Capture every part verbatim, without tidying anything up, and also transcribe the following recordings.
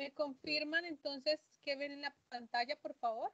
¿Me confirman entonces qué ven en la pantalla, por favor?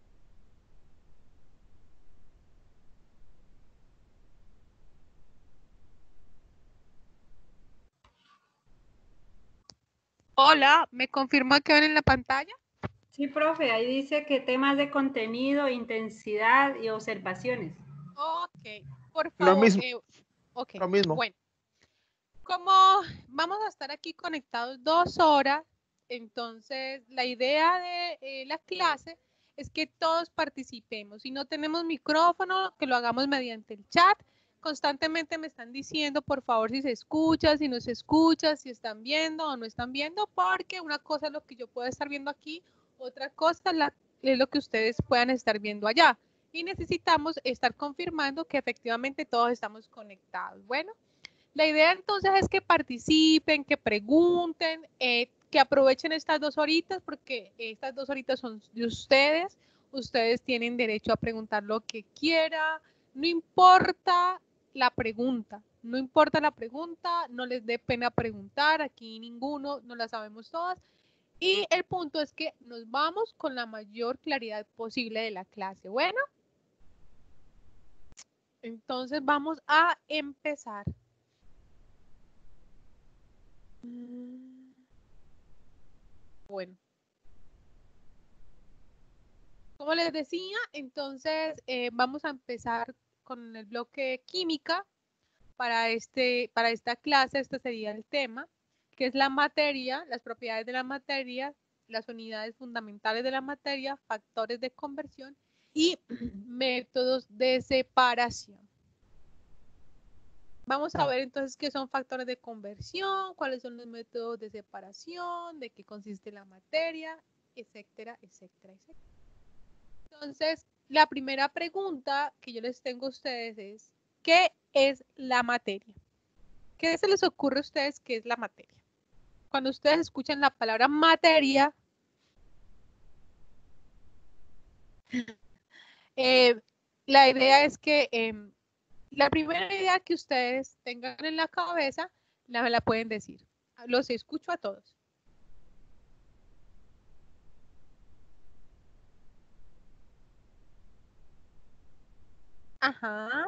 Hola, ¿me confirma qué ven en la pantalla? Sí, profe, ahí dice que temas de contenido, intensidad y observaciones. Ok, por Lo favor. mismo, Eh, ok, lo mismo. bueno. Como vamos a estar aquí conectados dos horas, entonces la idea de eh, la clase es que todos participemos. Si no tenemos micrófono, que lo hagamos mediante el chat. Constantemente me están diciendo, por favor, si se escucha, si no se escucha, si están viendo o no están viendo, porque una cosa es lo que yo puedo estar viendo aquí, otra cosa es, la, es lo que ustedes puedan estar viendo allá. Y necesitamos estar confirmando que efectivamente todos estamos conectados. Bueno. La idea entonces es que participen, que pregunten, eh, que aprovechen estas dos horitas porque estas dos horitas son de ustedes. Ustedes tienen derecho a preguntar lo que quiera. No importa la pregunta, no importa la pregunta, no les dé pena preguntar. Aquí ninguno, no la sabemos todas. Y el punto es que nos vamos con la mayor claridad posible de la clase. Bueno, entonces vamos a empezar. Bueno, como les decía, entonces eh, vamos a empezar con el bloque química. Para, este, para esta clase, este sería el tema, que es la materia, las propiedades de la materia, las unidades fundamentales de la materia, factores de conversión y métodos de separación. Vamos a ver entonces qué son factores de conversión, cuáles son los métodos de separación, de qué consiste la materia, etcétera, etcétera, etcétera. Entonces, la primera pregunta que yo les tengo a ustedes es, ¿qué es la materia? ¿Qué se les ocurre a ustedes qué es la materia? Cuando ustedes escuchan la palabra materia, eh, la idea es que eh, la primera idea que ustedes tengan en la cabeza, la, la pueden decir. Los escucho a todos. Ajá.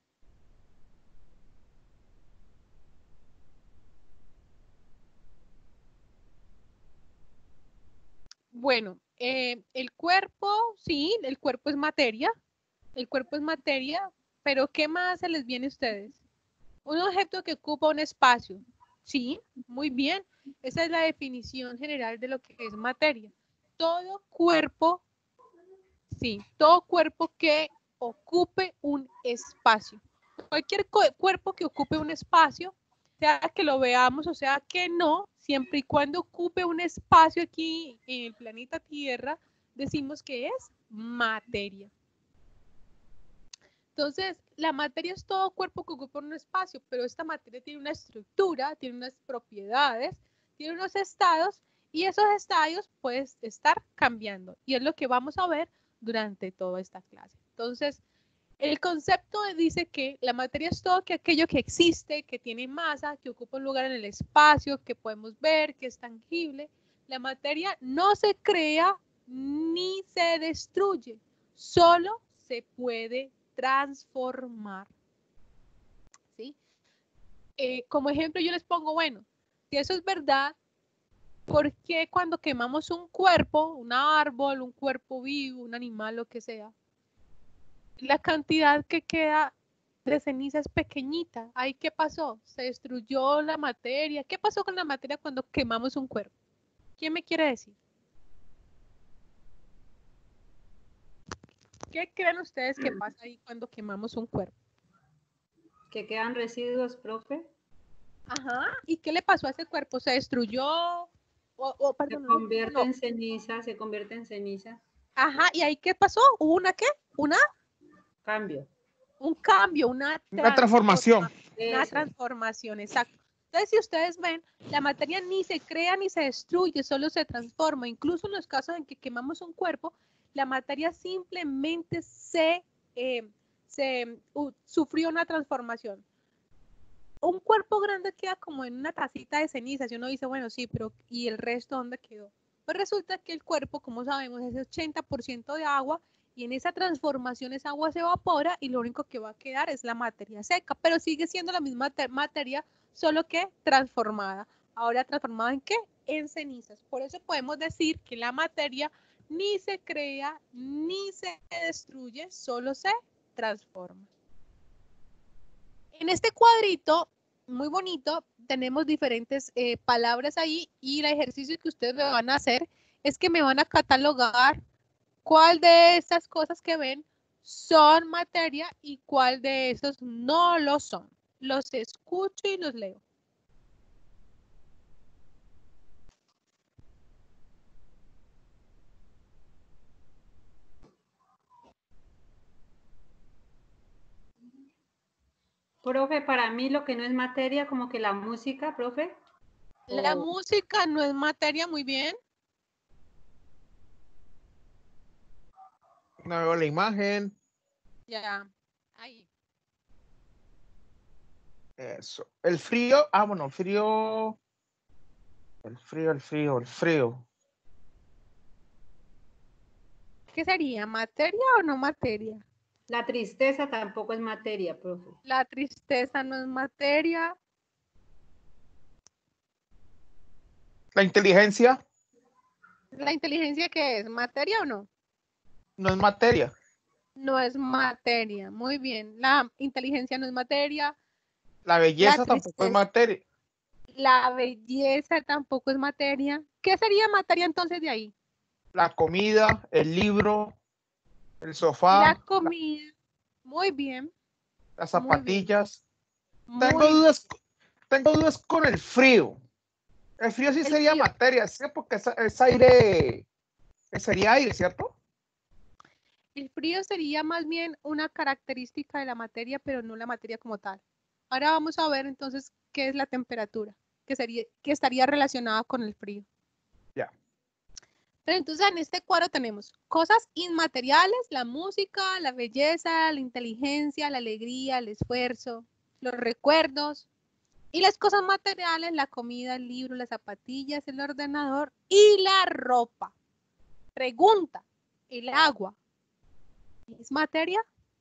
Bueno, eh, el cuerpo, sí, el cuerpo es materia. El cuerpo es materia, pero ¿qué más se les viene a ustedes? Un objeto que ocupa un espacio. Sí, muy bien. Esa es la definición general de lo que es materia. Todo cuerpo, sí, todo cuerpo que ocupe un espacio. Cualquier cuerpo que ocupe un espacio, sea que lo veamos o sea que no, siempre y cuando ocupe un espacio aquí en el planeta Tierra, decimos que es materia. Entonces, la materia es todo cuerpo que ocupa un espacio, pero esta materia tiene una estructura, tiene unas propiedades, tiene unos estados y esos estados pueden estar cambiando. Y es lo que vamos a ver durante toda esta clase. Entonces, el concepto dice que la materia es todo que aquello que existe, que tiene masa, que ocupa un lugar en el espacio, que podemos ver, que es tangible. La materia no se crea ni se destruye, solo se puede transformar. ¿Sí? Eh, como ejemplo yo les pongo, bueno, si eso es verdad, ¿por qué cuando quemamos un cuerpo, un árbol, un cuerpo vivo, un animal, lo que sea, la cantidad que queda de ceniza es pequeñita? ¿Ahí qué pasó? Se destruyó la materia. ¿Qué pasó con la materia cuando quemamos un cuerpo? ¿Quién me quiere decir? ¿Qué creen ustedes que pasa ahí cuando quemamos un cuerpo? ¿Que quedan residuos, profe? Ajá. ¿Y qué le pasó a ese cuerpo? ¿Se destruyó? O, o perdón, Se no, destruyó, convierte no. en ceniza, se convierte en ceniza. Ajá. ¿Y ahí qué pasó? ¿Hubo una qué? ¿Una? Cambio. Un cambio, una Una transformación. transformación. Una Eso. transformación, exacto. Entonces, si ustedes ven, la materia ni se crea ni se destruye, solo se transforma. Incluso en los casos en que quemamos un cuerpo, la materia simplemente se, eh, se uh, sufrió una transformación. un cuerpo grande queda como en una tacita de cenizas y uno dice, bueno, sí, pero ¿y el resto dónde quedó? Pues resulta que el cuerpo, como sabemos, es ochenta por ciento de agua y en esa transformación esa agua se evapora y lo único que va a quedar es la materia seca, pero sigue siendo la misma materia, solo que transformada. Ahora, ¿transformada en qué? En cenizas. Por eso podemos decir que la materia ni se crea ni se destruye, solo se transforma. En este cuadrito, muy bonito, tenemos diferentes eh, palabras ahí y el ejercicio que ustedes me van a hacer es que me van a catalogar cuál de estas cosas que ven son materia y cuál de esos no lo son. Los escucho y los leo. Profe, para mí lo que no es materia, como que la música, profe. La o... música no es materia, muy bien. No veo la imagen. Ya, ahí. Eso. El frío. Ah, bueno, el frío. El frío, el frío, el frío. ¿Qué sería? ¿Materia o no materia? La tristeza tampoco es materia, profe. La tristeza no es materia. La inteligencia. ¿La inteligencia qué es? ¿Materia o no? No es materia. No es materia. Muy bien. La inteligencia no es materia. La belleza La tampoco es materia. La belleza tampoco es materia. ¿Qué sería materia entonces de ahí? La comida, el libro, el sofá. La comida. La... Muy bien. Las zapatillas. Muy Tengo bien. dudas, tengo dudas con el frío. El frío sí el sería frío. materia, ¿sí? Porque es, es aire, sería aire, ¿cierto? El frío sería más bien una característica de la materia, pero no la materia como tal. Ahora vamos a ver entonces qué es la temperatura, que, sería, que estaría relacionada con el frío. Ya. Pero entonces en este cuadro tenemos cosas inmateriales, la música, la belleza, la inteligencia, la alegría, el esfuerzo, los recuerdos. Y las cosas materiales, la comida, el libro, las zapatillas, el ordenador y la ropa. Pregunta, ¿el agua es materia?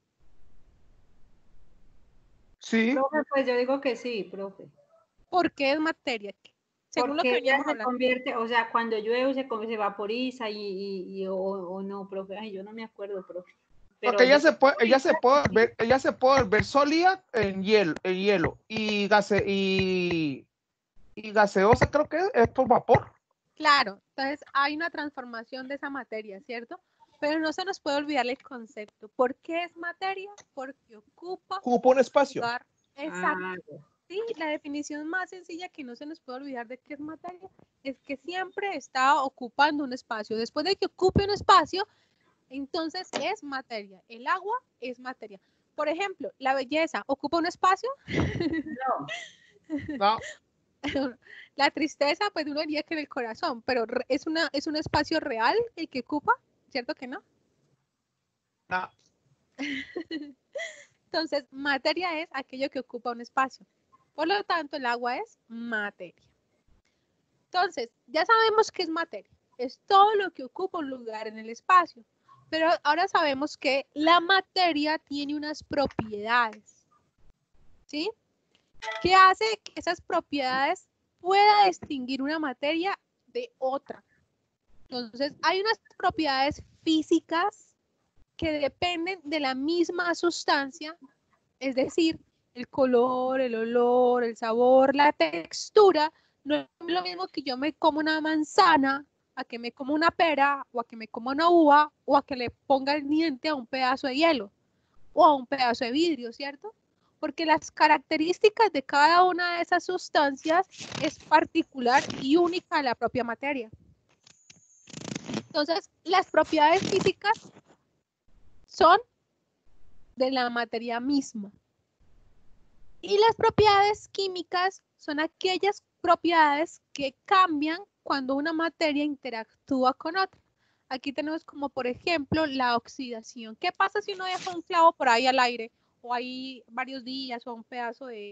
Sí. Profe, pues yo digo que sí, profe. ¿Por qué es materia? Según Porque lo que ella veníamos se hablando. convierte, o sea, cuando llueve se, se vaporiza y, y, y o, o, no, profe. Ay, yo no me acuerdo, profe. Pero Porque ella yo, se puede, ella se puede ver, ella se puede ver sólida en hielo, en hielo y gase y, y gaseosa creo que es, es por vapor. Claro, entonces hay una transformación de esa materia, ¿cierto? Pero no se nos puede olvidar el concepto. ¿Por qué es materia? Porque ocupa, ocupa un espacio. Lugar. Exacto. Ah, Sí, la definición más sencilla que no se nos puede olvidar de qué es materia es que siempre está ocupando un espacio. Después de que ocupe un espacio, entonces es materia. El agua es materia. Por ejemplo, la belleza ocupa un espacio. no. No. La tristeza, pues uno diría que en el corazón, pero es, una, es un espacio real el que ocupa, ¿cierto que no? No. Entonces, materia es aquello que ocupa un espacio. Por lo tanto, el agua es materia. Entonces, ya sabemos qué es materia. Es todo lo que ocupa un lugar en el espacio. Pero ahora sabemos que la materia tiene unas propiedades. ¿Sí? ¿Qué hace que esas propiedades pueda distinguir una materia de otra? Entonces, hay unas propiedades físicas que dependen de la misma sustancia, es decir, el color, el olor, el sabor, la textura. No es lo mismo que yo me como una manzana, a que me como una pera, o a que me como una uva, o a que le ponga el diente a un pedazo de hielo, o a un pedazo de vidrio, ¿cierto? Porque las características de cada una de esas sustancias es particular y única a la propia materia. Entonces, las propiedades físicas son de la materia misma. Y las propiedades químicas son aquellas propiedades que cambian cuando una materia interactúa con otra. Aquí tenemos como, por ejemplo, la oxidación. ¿Qué pasa si uno deja un clavo por ahí al aire o ahí varios días o un pedazo de,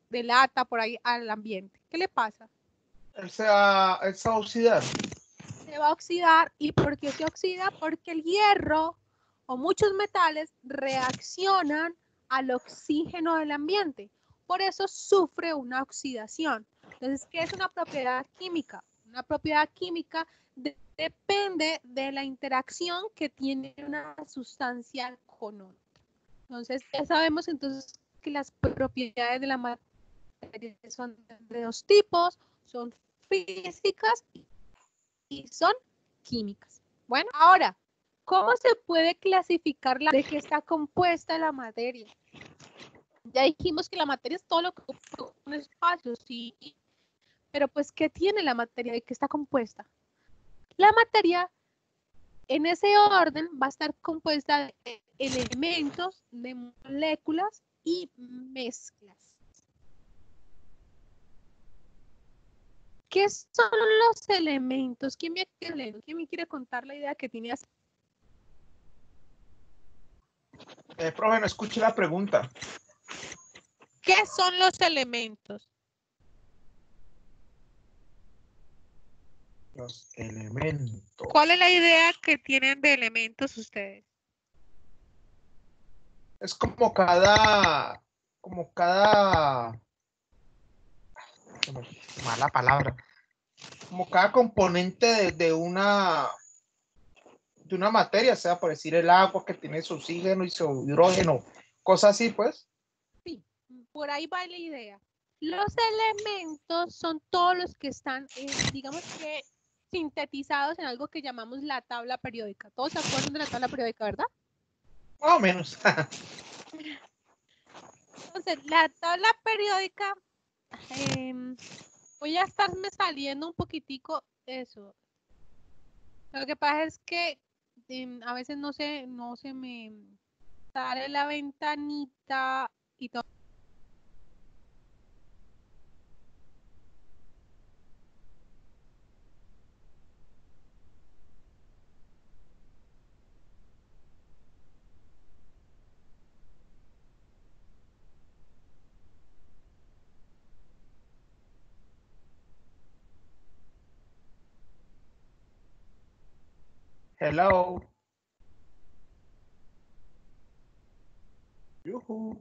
delata por ahí al ambiente. ¿Qué le pasa? Él se va, él se va a oxidar. Se va a oxidar. ¿Y por qué se oxida? Porque el hierro o muchos metales reaccionan al oxígeno del ambiente. Por eso sufre una oxidación. Entonces, ¿qué es una propiedad química? Una propiedad química de, depende de la interacción que tiene una sustancia con otra. Entonces, ya sabemos entonces que las propiedades de la materia son de dos tipos, son físicas y son químicas. Bueno, ahora, ¿cómo se puede clasificar la de qué está compuesta la materia? Ya dijimos que la materia es todo lo que ocupa un espacio, sí, pero pues, ¿qué tiene la materia? ¿De qué está compuesta? La materia, en ese orden, va a estar compuesta de elementos, de moléculas y mezclas. ¿Qué son los elementos? ¿Quién me, ¿Quién me quiere contar la idea que tiene? Eh, profe, no escuché la pregunta. ¿Qué son los elementos? Los elementos. ¿Cuál es la idea que tienen de elementos ustedes? Es como cada, como cada, mala palabra, como cada componente de, de una, de una materia, o sea, por decir el agua que tiene su oxígeno y su hidrógeno, cosas así, pues. Sí, por ahí va la idea. Los elementos son todos los que están, eh, digamos que, sintetizados en algo que llamamos la tabla periódica. Todos se acuerdan de la tabla periódica, ¿verdad? Más o menos. Entonces, la tabla periódica, eh, voy a estarme saliendo un poquitico eso. Lo que pasa es que eh, a veces no se, no se me sale la ventanita y todo. Hello. Yuhu.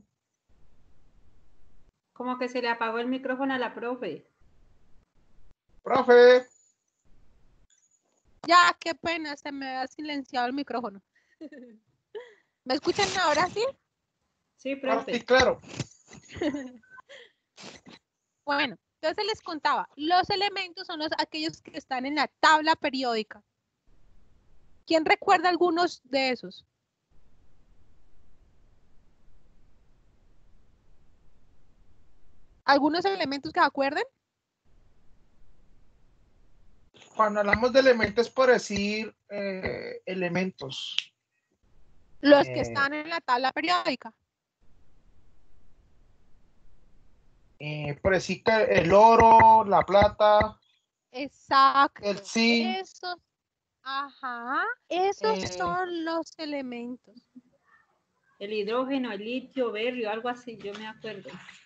Como que se le apagó el micrófono a la profe. Profe. Ya, qué pena, se me ha silenciado el micrófono. ¿Me escuchan ahora sí? Sí, profe. Sí, claro. Bueno, entonces les contaba, los elementos son los, aquellos que están en la tabla periódica. ¿Quién recuerda algunos de esos? ¿Algunos elementos que acuerden? Cuando hablamos de elementos, por decir eh, elementos. Los Eh, que están en la tabla periódica. Eh, por decir que el oro, la plata. Exacto. El zinc. Esos, ajá, esos Eh, son los elementos. El hidrógeno, el litio, berio, algo así, yo me acuerdo.